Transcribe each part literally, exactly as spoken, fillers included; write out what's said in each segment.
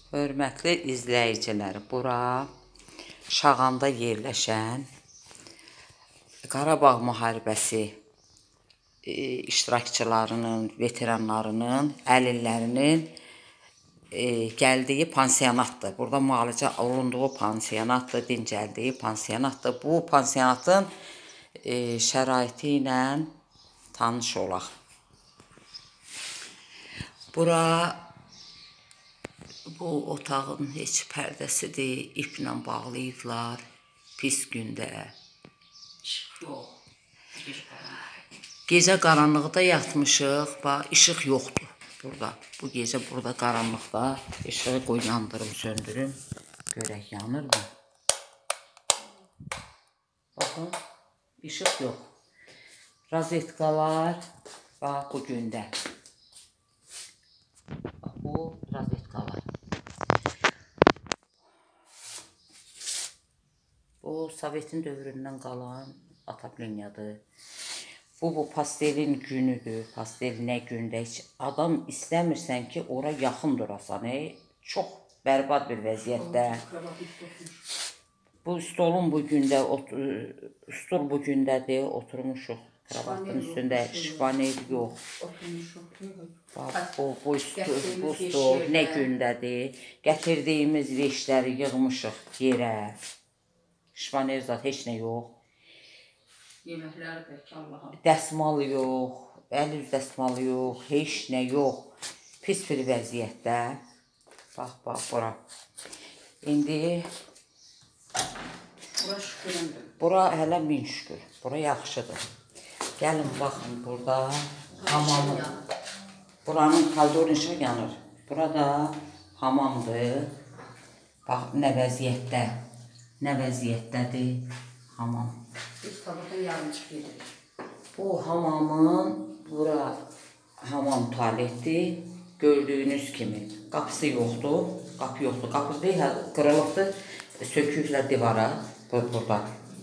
Hörmətli izləyicilər, bura Şağanda yerləşən Qarabağ müharibəsi iştirakçılarının, veteranlarının, əlillərinin gəldiyi pansionatdır. Burada müalicə olunduğu pansionatdır, dincəldiyi pansionatdır. Bu pansionatın şəraiti ilə tanış olaq. Bura bu otağın heç pərdəsidir, iplə bağlayıblar, pis gündə. Gecə qaranlıqda yatmışıq, bax, işıq yoxdur burada. Bu gecə burada qaranlıqda, işığı qoy yandırım, söndürüm, görək yanır mı? Baxın, işıq yox. Rozetkalar, bax, bu gündə. Bax, bu rozetkalar. Bu, Sovetin dövründən qalan ataplenyadır. Bu, bu pastelin günüdür. Pastel nə gündə heç adam istəmirsən ki, ora yaxın durasan. Çox bərbad bir vəziyyətdə. Bu stolun bu gündə, stol bu gündədir, oturmuşuq. Kravatın üstündə şifanel yox. Bu, bu stol nə gündədir. Gətirdiyimiz veşləri yığmışıq yerə. Şifanel zat heç nə yox. Yeməkləri pək Allah'a. Dəsmal yox, əl üz dəsmalı yox, heç nə yox. Pis bir vəziyyətdə. Bax, bax, bura. İndi Bura şüküründür. Bura hələ min şükür. Bura yaxşıdır. Gəlin, baxın, burada hamamı. Buranın kaldor işıq yanır. Burada hamamdır. Bax, nə vəziyyətdə. Nə vəziyyətdədir hamam. Biz tabaqdan yarımçıq gedirik. Bu hamamın, bura hamam tualetdir. Gördüyünüz kimi qapısı yoxdur. Qapı yoxdur. Qapı deyil, qırılıbdır. Söküklər divara. Burada.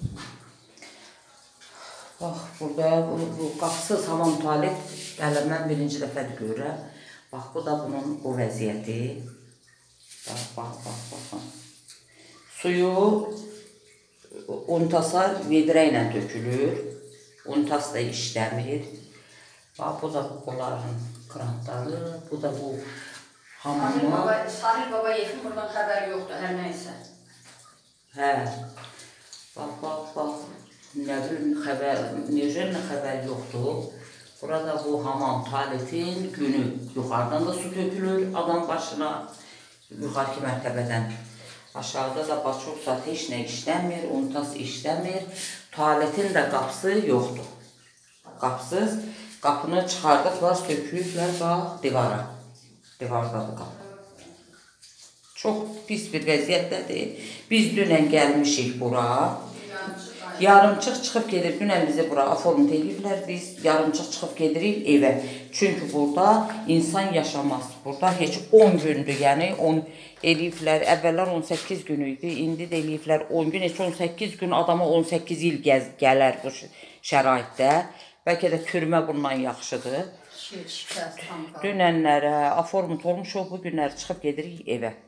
Bax, burada bu qapısız hamam tualet. Hələ mən birinci dəfədir görürəm. Bax, bu da bunun bu vəziyyəti. Bax, bax, bax, baxın. Suyu unitasa vedrə ilə tökülür. Unitas da işləmir. Bax, bu da bunların krantları. Bu da bu hamamı. Sahil Baba Yefin buradan xəbər yoxdur, hər nəysə. Hə. Bax, bax, bax. Nə bilim, xəbər, necə xəbər yoxdur. Burada bu hamam tualetin günü. Yuxarıdan da su tökülür adam başına. Yuxarı mərtəbədən. Aşağıda da başıq saat heç nə işləmir, unitas işləmir. Tualetin də qapısı yoxdur. Qapısız. Qapını çıxardıqlar, söküyüblər, bax, divara. Divardadır qapı. Çox pis bir vəziyyətdədir. Biz dünən gəlmişik bura. Yarımçıq çıxıb gedir. Dünən bizi bura aformut ediblər. Biz yarımçıq çıxıb gedirik evə. Çünki burada insan yaşamaz. Burada heç on gündür, yəni on eləyiblər. Əvvəllər on səkkiz gün idi. İndi də eləyiblər on gün. Heç on səkkiz gün adama on səkkiz il gələr bu şəraitdə. Bəlkə də türmə bundan yaxşıdır. Dünənlərə aformut olmuşuq. Bu günlər çıxıb gedirik evə.